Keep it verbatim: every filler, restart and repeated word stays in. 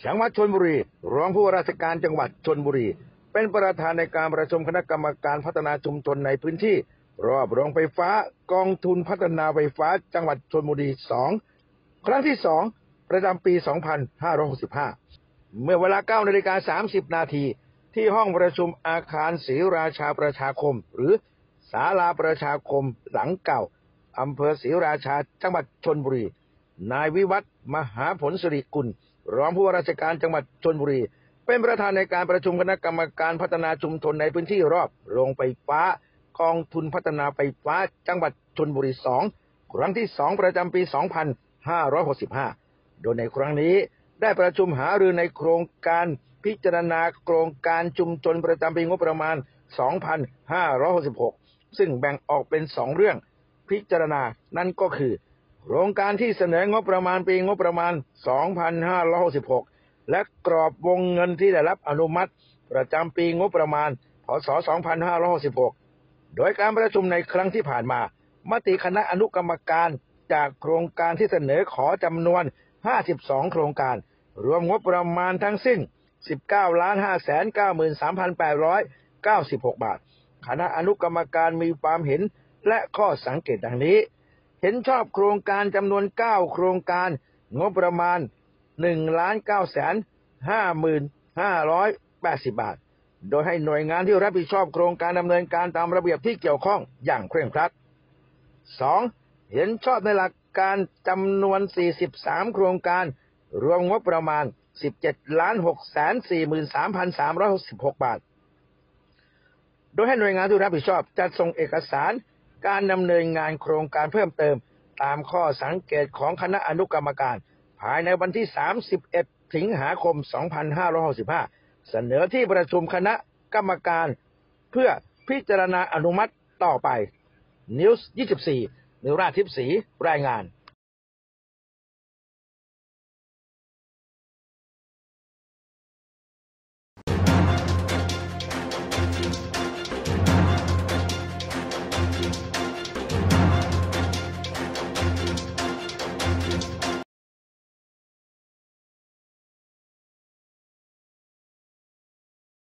จังหวัดชลบุรีรองผู้ว่าราชการจังหวัดชลบุรีเป็นประธานในการประชุมคณะกรรมการพัฒนาชุมชนในพื้นที่รอบโรงไฟฟ้ากองทุนพัฒนาไฟฟ้าจังหวัดชลบุรีสองครั้งที่สองประจำปีสองพันห้าร้อยหกสิบห้าเมื่อเวลา เก้านาฬิกาสามสิบนาทีที่ห้องประชุมอาคารศรีราชาประชาคมหรือศาลาประชาคมหลังเก่าอำเภอศรีราชาจังหวัดชลบุรีนายวิวัฒน์มหาผลสิริกุลรองผู้ว่าราชการจังหวัดชลบุรีเป็นประธานในการประชุมคณะกรรมการพัฒนาชุมชนในพื้นที่รอบโรงไฟฟ้ากองทุนพัฒนาไฟฟ้าจังหวัดชลบุรีสองครั้งที่สองประจำปีสองพันห้าร้อยหกสิบห้าโดยในครั้งนี้ได้ประชุมหารือในโครงการพิจารณาโครงการชุมชนประจำปีงบประมาณสองพันห้าร้อยหกสิบหกซึ่งแบ่งออกเป็นสองเรื่องพิจารณานั่นก็คือโครงการที่เสนองบประมาณปีงบประมาณสองพันห้าร้อยหกสิบหกและกรอบวงเงินที่ได้รับอนุมัติประจำปีงบประมาณพ.ศ. สองพันห้าร้อยหกสิบหกโดยการประชุมในครั้งที่ผ่านมามติคณะอนุกรรมการจากโครงการที่เสนอขอจำนวนห้าสิบสองโครงการรวมงบประมาณทั้งสิ้น สิบเก้าล้านห้าแสนเก้าหมื่นสามพันแปดร้อยเก้าสิบหก บาทคณะอนุกรรมการมีความเห็นและข้อสังเกตดังนี้เห็นชอบโครงการจำนวนเก้าโครงการงบประมาณ หนึ่งล้านเก้าแสนห้าหมื่นห้าร้อยแปดสิบ บาทโดยให้หน่วยงานที่รับผิดชอบโครงการดำเนินการตามระเบียบที่เกี่ยวข้องอย่างเคร่งครัด สอง. เห็นชอบในหลักการจำนวนสี่สิบสามโครงการรวมงบประมาณ สิบเจ็ดล้านหกแสนสี่หมื่นสามพันสามร้อยหกสิบหก บาทโดยให้หน่วยงานที่รับผิดชอบจัดส่งเอกสารการดำเนินงานโครงการเพิ่มเติมตามข้อสังเกตของคณะอนุกรรมการภายในวันที่สามสิบเอ็ดสิงหาคมสองพันห้าร้อยหกสิบห้าเสนอที่ประชุมคณะกรรมการเพื่อพิจารณาอนุมัติต่อไป นิวส์ ยี่สิบสี่ นิราธิปศรีรายงาน